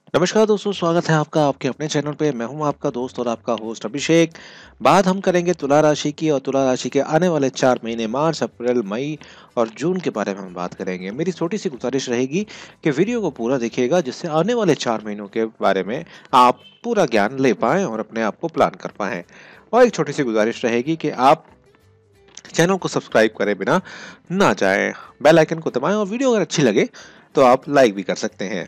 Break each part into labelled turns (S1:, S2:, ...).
S1: नमस्कार दोस्तों, स्वागत है आपका आपके अपने चैनल पे। मैं हूं आपका दोस्त और आपका होस्ट अभिषेक। बात हम करेंगे तुला राशि की, और तुला राशि के आने वाले 4 महीने मार्च, अप्रैल, मई और जून के बारे में हम बात करेंगे। मेरी छोटी सी गुजारिश रहेगी कि वीडियो को पूरा देखिएगा, जिससे आने वाले 4 महीनों के बारे में आप पूरा ज्ञान ले पाएं और अपने आप को प्लान कर पाएं। और एक छोटी सी गुजारिश रहेगी कि आप चैनल को सब्सक्राइब करे बिना ना जाएं, बेल आइकन को दबाएं, और वीडियो अगर अच्छी लगे तो आप लाइक भी कर सकते हैं।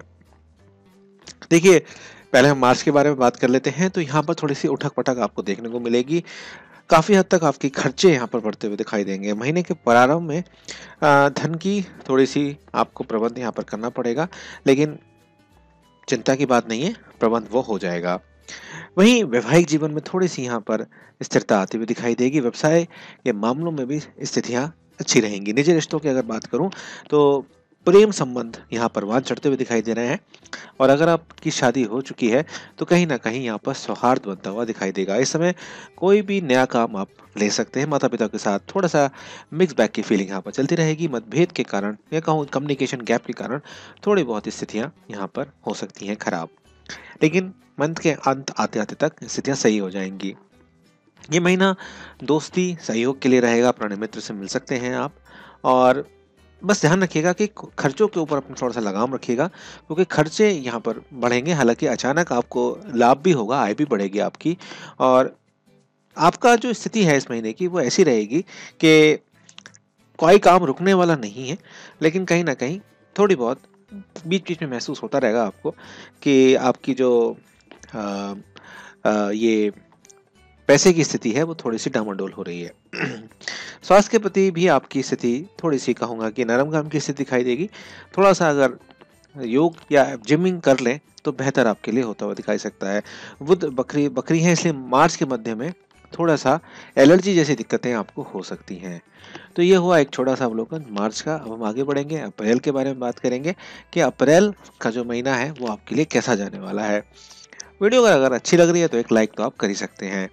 S1: देखिए, पहले हम मार्च के बारे में बात कर लेते हैं। तो यहाँ पर थोड़ी सी उठक-पटक आपको देखने को मिलेगी। काफ़ी हद तक आपके खर्चे यहाँ पर बढ़ते हुए दिखाई देंगे। महीने के प्रारंभ में धन की थोड़ी-सी आपको प्रबंध यहाँ पर करना पड़ेगा, लेकिन चिंता की बात नहीं है, प्रबंध वो हो जाएगा। वहीं वैवाहिक जीवन में थोड़ी-सी यहाँ पर स्थिरता आती हुई दिखाई देगी। व्यवसाय के मामलों में भी स्थितियाँ अच्छी रहेंगी। निजी रिश्तों की अगर बात करूँ, तो प्रेम संबंध यहाँ परवान चढ़ते हुए दिखाई दे रहे हैं। और अगर आपकी शादी हो चुकी है, तो कहीं न कहीं यहाँ पर सौहार्द बनता हुआ दिखाई देगा। इस समय कोई भी नया काम आप ले सकते हैं। माता-पिता के साथ थोड़ा-सा मिक्स बैग की फीलिंग यहाँ पर चलती रहेगी। मतभेद के कारण, या कहूँ कम्युनिकेशन गैप के कारण, थोड़ी बहुत स्थितियाँ यहाँ पर हो सकती हैं खराब। लेकिन मंथ के अंत आते-आते तक स्थितियाँ सही हो जाएँगी। ये महीना दोस्ती, सहयोग के लिए रहेगा। पुराने मित्र से मिल सकते हैं आप। और बस ध्यान रखिएगा कि खर्चों के ऊपर अपना थोड़ा-सा लगाम रखिएगा, क्योंकि खर्चे यहाँ पर बढ़ेंगे। हालाँकि अचानक आपको लाभ भी होगा, आय भी बढ़ेगी आपकी। और आपका जो स्थिति है इस महीने की, वो ऐसी रहेगी कि कोई काम रुकने वाला नहीं है, लेकिन कहीं न कहीं थोड़ी बहुत बीच-बीच में महसूस होता रहेगा आपको कि आपकी जो अ ये पैसे की स्थिति है, वो थोड़ी-सी डामाडोल हो रही है। स्वास्थ्य के प्रति भी आपकी स्थिति थोड़ी-सी, कहूँगा कि नरम गरम की स्थिति दिखाई देगी। थोड़ा-सा अगर योग या जिमिंग कर लें, तो बेहतर आपके लिए होता हुआ दिखाई सकता है। बुध बकरी बकरी है, इसलिए मार्च के मध्य में थोड़ा-सा एलर्जी जैसी दिक्कतें आपको हो सकती हैं। तो ये हुआ एक छोटा-सा अवलोकन मार्च का। अब हम आगे बढ़ेंगे, अप्रैल के बारे में बात करेंगे कि अप्रैल का जो महीना है, वो आपके लिए कैसा जाने वाला है। वीडियो अगर अच्छी लग रही है, तो एक लाइक तो आप कर ही सकते हैं।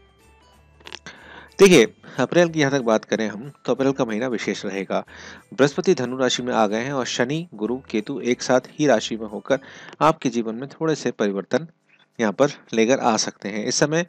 S1: देखिए, अप्रैल की यहाँ तक बात करें हम, तो अप्रैल का महीना विशेष रहेगा। बृहस्पति धनु राशि में आ गए हैं, और शनि, गुरु, केतु एक साथ ही राशि में होकर आपके जीवन में थोड़े से परिवर्तन यहाँ पर लेकर आ सकते हैं। इस समय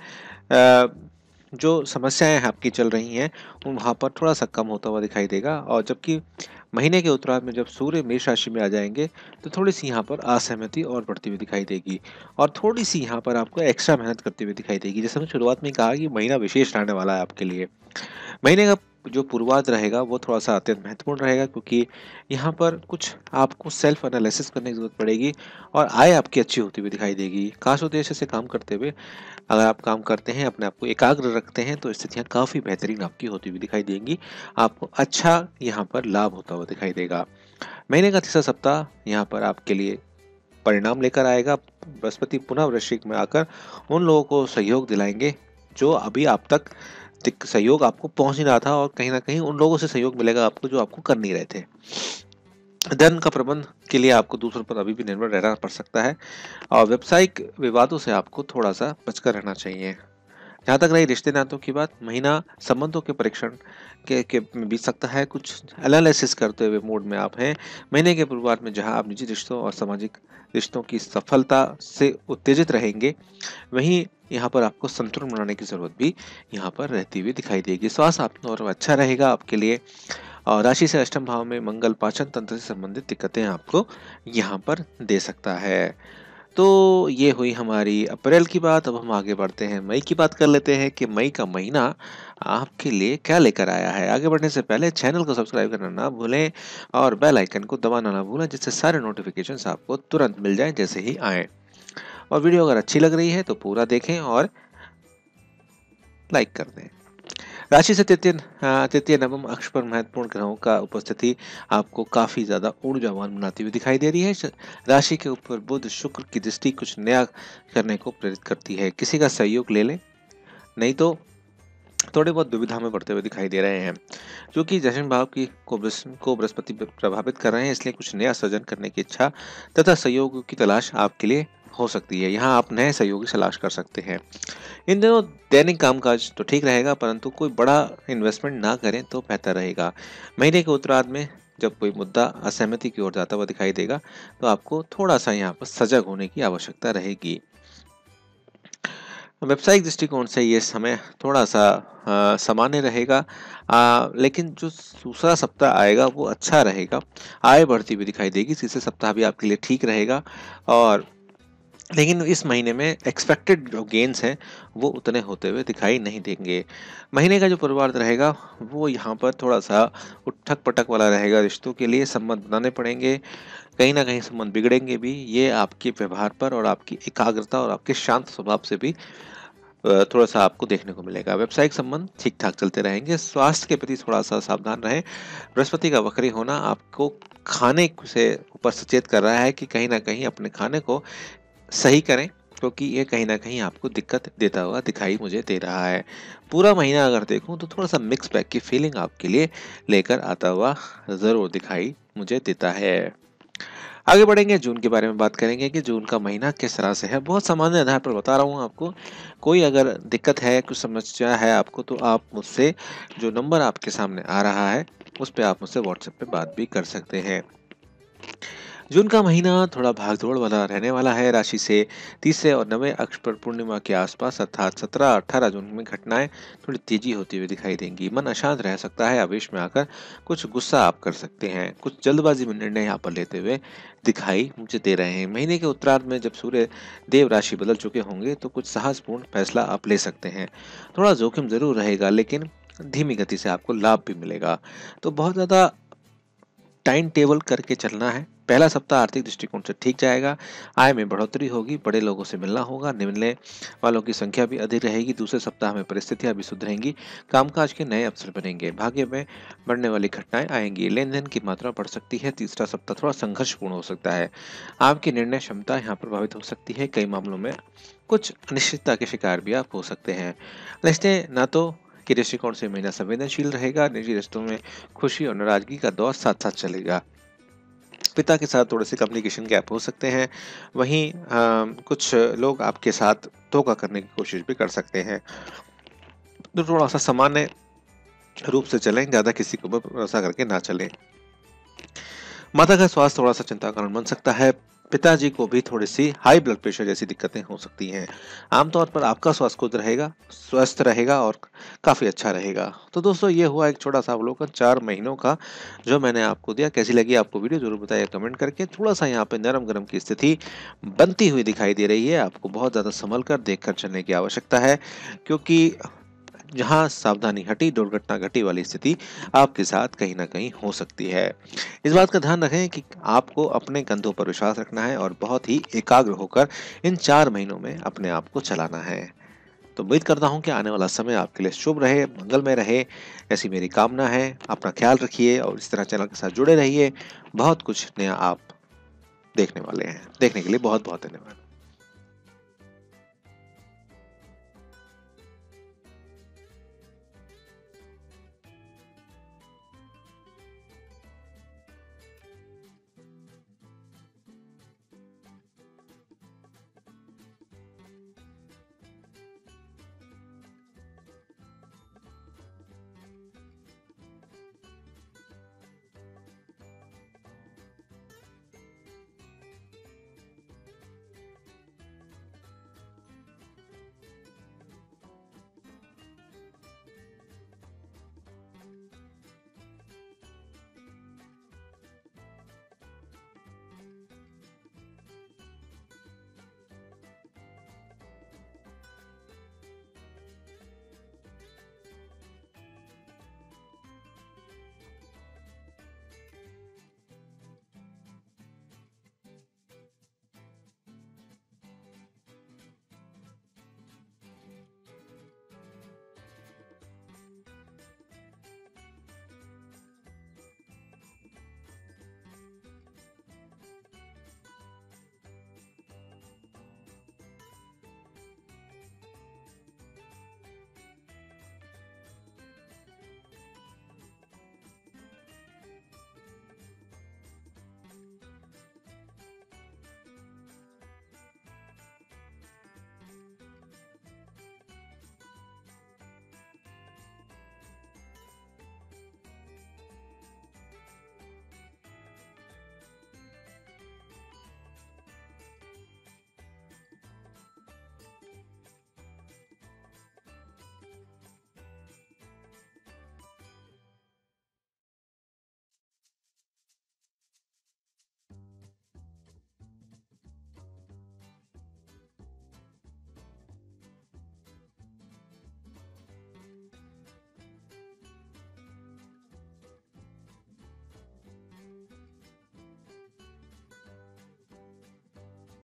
S1: जो समस्याएं आपकी चल रही हैं, उन वहाँ पर थोड़ा-सा कम होता हुआ दिखाई देगा। और जबकि महीने के उत्तरार्ध में जब सूर्य मेष राशि में आ जाएँगे, तो थोड़ी-सी यहाँ पर असहमति और बढ़ती हुई दिखाई देगी। और थोड़ी-सी यहाँ पर आपको एक्स्ट्रा मेहनत करती हुई दिखाई देगी। जैसे मैंने शुरुआत में ही कहा कि महीना विशेष रहने वाला है आपके लिए। महीने का जो पूर्वार्ध रहेगा, वो थोड़ा-सा अत्यंत महत्वपूर्ण रहेगा, क्योंकि यहाँ पर कुछ आपको सेल्फ एनालिसिस करने की ज़रूरत पड़ेगी, और आय आपकी अच्छी होती हुई दिखाई देगी। खास उद्देश्य से काम करते हुए अगर आप काम करते हैं, अपने आप को एकाग्र रखते हैं, तो स्थितियाँ काफ़ी बेहतरीन आपकी होती हुई दिखाई देंगी। आपको अच्छा यहाँ पर लाभ होता हुआ दिखाई देगा। महीने का तीसरा सप्ताह यहाँ पर आपके लिए परिणाम लेकर आएगा। बृहस्पति पुनः वृश्चिक में आकर उन लोगों को सहयोग दिलाएँगे, जो अभी आप तक सहयोग आपको पहुँच नहीं रहा था, और कहीं न कहीं उन लोगों से सहयोग मिलेगा आपको, जो आपको कर नहीं रहे थे। धन का प्रबंध के लिए आपको दूसरों पर अभी भी निर्भर रहना पड़ सकता है, और व्यावसायिक विवादों से आपको थोड़ा-सा बचकर रहना चाहिए। जहाँ तक रही रिश्ते नातों की बात, महीना संबंधों के परीक्षण के में बीत सकता है। कुछ एनालिसिस करते हुए मूड में आप हैं। महीने के शुरुआत में जहाँ आप निजी रिश्तों और सामाजिक रिश्तों की सफलता से उत्तेजित रहेंगे, वहीं यहाँ पर आपको संतुलन बनाने की ज़रूरत भी यहाँ पर रहती हुई दिखाई देगी। स्वास्थ्य आप और अच्छा रहेगा आपके लिए। और राशि से अष्टम भाव में मंगल पाचन तंत्र से संबंधित दिक्कतें आपको यहाँ पर दे सकता है। तो ये हुई हमारी अप्रैल की बात। अब हम आगे बढ़ते हैं, मई की बात कर लेते हैं कि मई का महीना आपके लिए क्या लेकर आया है। आगे बढ़ने से पहले चैनल को सब्सक्राइब करना ना भूलें, और बेल आइकन को दबाना ना भूलें, जिससे सारे नोटिफिकेशंस आपको तुरंत मिल जाएं जैसे ही आएँ। और वीडियो अगर अच्छी लग रही है, तो पूरा देखें और लाइक कर दें। राशि से तृतीय नवम अक्ष पर महत्वपूर्ण ग्रहों का उपस्थिति आपको काफी ज्यादा ऊर्जावान बनाती हुई दिखाई दे रही है। राशि के ऊपर बुध शुक्र की दृष्टि कुछ नया करने को प्रेरित करती है। किसी का सहयोग ले लें, नहीं तो थोड़े बहुत दुविधा में पड़ते हुए दिखाई दे रहे हैं। क्योंकि दशम भाव की को बृहस्पति प्रभावित कर रहे हैं, इसलिए कुछ नया सृजन करने की इच्छा तथा सहयोग की तलाश आपके लिए हो सकती है। यहाँ आप नए सहयोगी तलाश कर सकते हैं। इन दिनों दैनिक कामकाज तो ठीक रहेगा, परंतु कोई बड़ा इन्वेस्टमेंट ना करें तो बेहतर रहेगा। महीने के उत्तरार्ध में जब कोई मुद्दा असहमति की ओर जाता हुआ दिखाई देगा तो आपको थोड़ा सा यहाँ पर सजग होने की आवश्यकता रहेगी। व्यावसायिक दृष्टिकोण से ये समय थोड़ा सा सामान्य रहेगा, लेकिन जो दूसरा सप्ताह आएगा वो अच्छा रहेगा। आय बढ़ती हुई दिखाई देगी, तीसरे सप्ताह भी आपके लिए ठीक रहेगा। और लेकिन इस महीने में एक्सपेक्टेड जो गेन्स हैं वो उतने होते हुए दिखाई नहीं देंगे। महीने का जो पूर्वार्ध रहेगा वो यहाँ पर थोड़ा सा उठक पटक वाला रहेगा। रिश्तों के लिए संबंध बनाने पड़ेंगे, कहीं ना कहीं संबंध बिगड़ेंगे भी। ये आपके व्यवहार पर और आपकी एकाग्रता और आपके शांत स्वभाव से भी थोड़ा सा आपको देखने को मिलेगा। व्यावसायिक संबंध ठीक ठाक चलते रहेंगे। स्वास्थ्य के प्रति थोड़ा सा सावधान रहें। बृहस्पति का वक्री होना आपको खाने से ऊपर सचेत कर रहा है कि कहीं ना कहीं अपने खाने को सही करें, क्योंकि ये कहीं ना कहीं आपको दिक्कत देता हुआ दिखाई मुझे दे रहा है। पूरा महीना अगर देखूं तो थोड़ा सा मिक्स बैग की फीलिंग आपके लिए लेकर आता हुआ ज़रूर दिखाई मुझे देता है। आगे बढ़ेंगे, जून के बारे में बात करेंगे कि जून का महीना किस तरह से है। बहुत सामान्य आधार पर बता रहा हूँ आपको। कोई अगर दिक्कत है, कुछ समस्या है आपको, तो आप मुझसे, जो नंबर आपके सामने आ रहा है उस पर आप मुझसे व्हाट्सएप पे बात भी कर सकते हैं। जून का महीना थोड़ा भागदौड़ वाला रहने वाला है। राशि से 30 और 9 अक्ष पर पूर्णिमा के आसपास अर्थात 17-18 जून में घटनाएं थोड़ी तेजी होती हुई दिखाई देंगी। मन अशांत रह सकता है, आवेश में आकर कुछ गुस्सा आप कर सकते हैं, कुछ जल्दबाजी में निर्णय यहाँ पर लेते हुए दिखाई मुझे दे रहे हैं। महीने के उत्तरार्ध में जब सूर्य देव राशि बदल चुके होंगे तो कुछ साहसपूर्ण फैसला आप ले सकते हैं। थोड़ा जोखिम जरूर रहेगा, लेकिन धीमी गति से आपको लाभ भी मिलेगा। तो बहुत ज़्यादा टाइम टेबल करके चलना है। पहला सप्ताह आर्थिक दृष्टिकोण से ठीक जाएगा। आय में बढ़ोतरी होगी, बड़े लोगों से मिलना होगा, मिलने वालों की संख्या भी अधिक रहेगी। दूसरे सप्ताह में परिस्थितियां भी सुधरेंगी, कामकाज के नए अवसर बनेंगे, भाग्य में बढ़ने वाली घटनाएं आएंगी, लेन देन की मात्रा बढ़ सकती है। तीसरा सप्ताह थोड़ा संघर्षपूर्ण हो सकता है, आपकी निर्णय क्षमता यहाँ प्रभावित हो सकती है। कई मामलों में कुछ अनिश्चितता के शिकार भी आप हो सकते हैं। रिश्ते नातों के दृष्टिकोण से महीना संवेदनशील रहेगा। निजी रिश्तों में खुशी और नाराजगी का दौर साथ साथ चलेगा। पिता के साथ थोड़े से कम्युनिकेशन गैप हो सकते हैं। वहीं कुछ लोग आपके साथ धोखा करने की कोशिश भी कर सकते हैं। तो थोड़ा सा सामान्य रूप से चलें, ज़्यादा किसी को भरोसा करके ना चलें। माता का स्वास्थ्य थोड़ा सा चिंता का कारण बन सकता है। पिताजी को भी थोड़ी सी हाई ब्लड प्रेशर जैसी दिक्कतें हो सकती हैं। आमतौर पर आपका स्वास्थ्य खुद रहेगा, स्वस्थ रहेगा और काफ़ी अच्छा रहेगा। तो दोस्तों, ये हुआ एक छोटा सा अवलोकन 4 महीनों का जो मैंने आपको दिया। कैसी लगी आपको वीडियो ज़रूर बताइए कमेंट करके। थोड़ा सा यहाँ पे नरम गरम की स्थिति बनती हुई दिखाई दे रही है। आपको बहुत ज़्यादा संभल कर देख कर चलने की आवश्यकता है, क्योंकि जहां सावधानी हटी दुर्घटना घटी वाली स्थिति आपके साथ कहीं ना कहीं हो सकती है। इस बात का ध्यान रखें कि आपको अपने कंधों पर विश्वास रखना है और बहुत ही एकाग्र होकर इन 4 महीनों में अपने आप को चलाना है। तो उम्मीद करता हूं कि आने वाला समय आपके लिए शुभ रहे, मंगलमय रहे, ऐसी मेरी कामना है। अपना ख्याल रखिए और इस तरह चैनल के साथ जुड़े रहिए। बहुत कुछ नया आप देखने वाले हैं। देखने के लिए बहुत बहुत धन्यवाद।